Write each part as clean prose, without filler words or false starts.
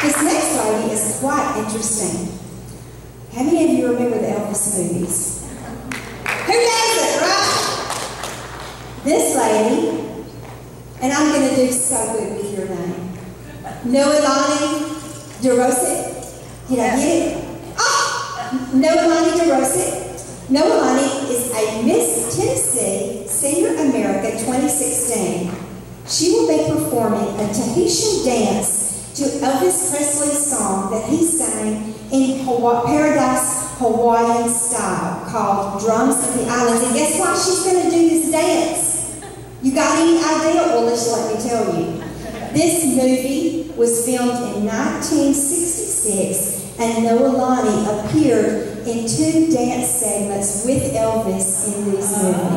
This next lady is quite interesting. How many of you remember the Elvis movies? Who doesn't, right? This lady, and I'm going to do so good with your name. Noelani Derossett. Did I get it? Oh! Noelani Derossett. Noelani is a Miss Tennessee Senior America 2016. She will be performing a Tahitian dance to Elvis Presley's song that he sang in Paradise Hawaiian Style called Drums of the Islands. And guess why she's going to do this dance? You got any idea? Well, let's let me tell you. This movie was filmed in 1966, and Noelani appeared in 2 dance segments with Elvis in this movie.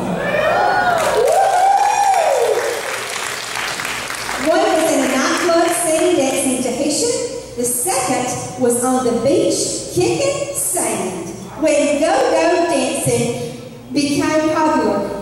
One was in a nightclub scene dancing Tahitian. The second was on the beach kicking sand when go-go dancing became popular.